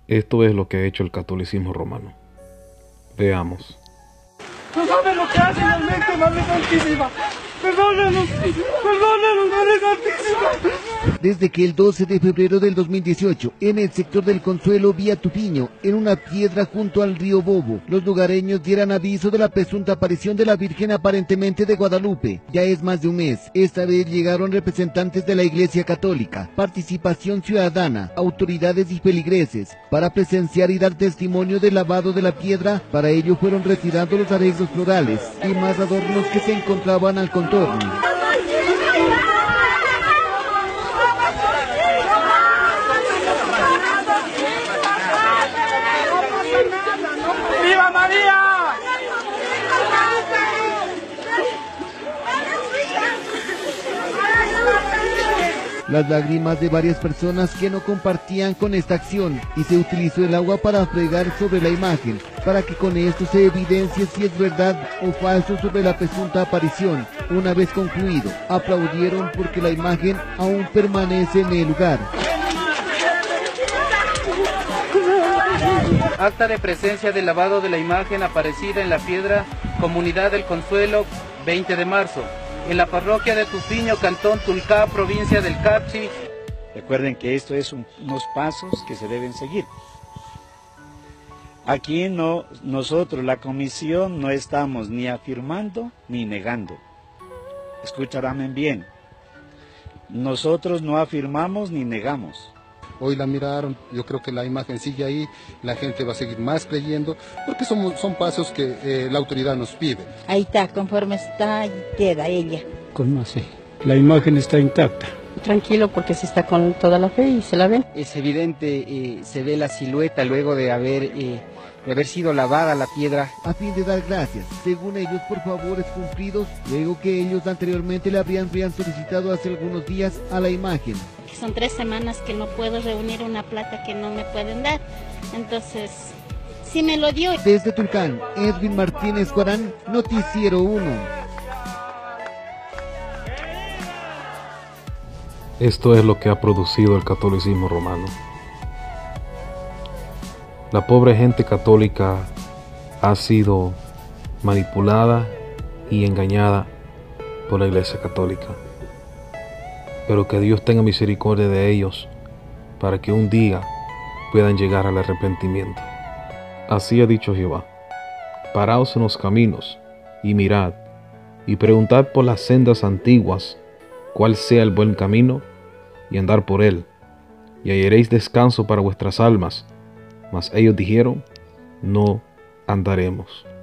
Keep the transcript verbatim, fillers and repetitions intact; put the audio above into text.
Esto es lo que ha hecho el catolicismo romano. Veamos. No saben lo que hacen realmente, Madre Santísima. Perdónanos, perdónanos, Madre Santísima. Desde que el doce de febrero del dos mil dieciocho, en el sector del Consuelo vía Tupiño, en una piedra junto al río Bobo, los lugareños dieran aviso de la presunta aparición de la Virgen aparentemente de Guadalupe. Ya es más de un mes. Esta vez llegaron representantes de la Iglesia Católica, Participación Ciudadana, autoridades y feligreses, para presenciar y dar testimonio del lavado de la piedra. Para ello fueron retirados los arreglos florales y más adornos que se encontraban al contorno. ¡Viva María! Las lágrimas de varias personas que no compartían con esta acción, y se utilizó el agua para fregar sobre la imagen, para que con esto se evidencie si es verdad o falso sobre la presunta aparición. Una vez concluido, aplaudieron porque la imagen aún permanece en el lugar. Acta de presencia del lavado de la imagen aparecida en la piedra, Comunidad del Consuelo, veinte de marzo, en la parroquia de Tupiño, Cantón Tulcá, provincia del Carchi. Recuerden que esto es un, unos pasos que se deben seguir. Aquí no, nosotros, la comisión, no estamos ni afirmando ni negando. Escucharán bien. Nosotros no afirmamos ni negamos. Hoy la miraron, yo creo que la imagen sigue ahí, la gente va a seguir más creyendo, porque son, son pasos que eh, la autoridad nos pide. Ahí está, conforme está, queda ella. ¿Cómo así? La imagen está intacta. Tranquilo, porque se está con toda la fe y se la ven. Es evidente, eh, se ve la silueta luego de haber, eh, de haber sido lavada la piedra. A fin de dar gracias, según ellos, por favores cumplidos, luego que ellos anteriormente le habrían, habrían solicitado hace algunos días a la imagen. Son tres semanas que no puedo reunir una plata que no me pueden dar, entonces sí me lo dio. Desde Tulcán, Edwin Martínez Guarán, Noticiero uno. Esto es lo que ha producido el catolicismo romano. La pobre gente católica ha sido manipulada y engañada por la Iglesia Católica. Pero que Dios tenga misericordia de ellos para que un día puedan llegar al arrepentimiento. Así ha dicho Jehová: paraos en los caminos y mirad, y preguntad por las sendas antiguas cuál sea el buen camino, y andar por él, y hallaréis descanso para vuestras almas. Mas ellos dijeron: no andaremos.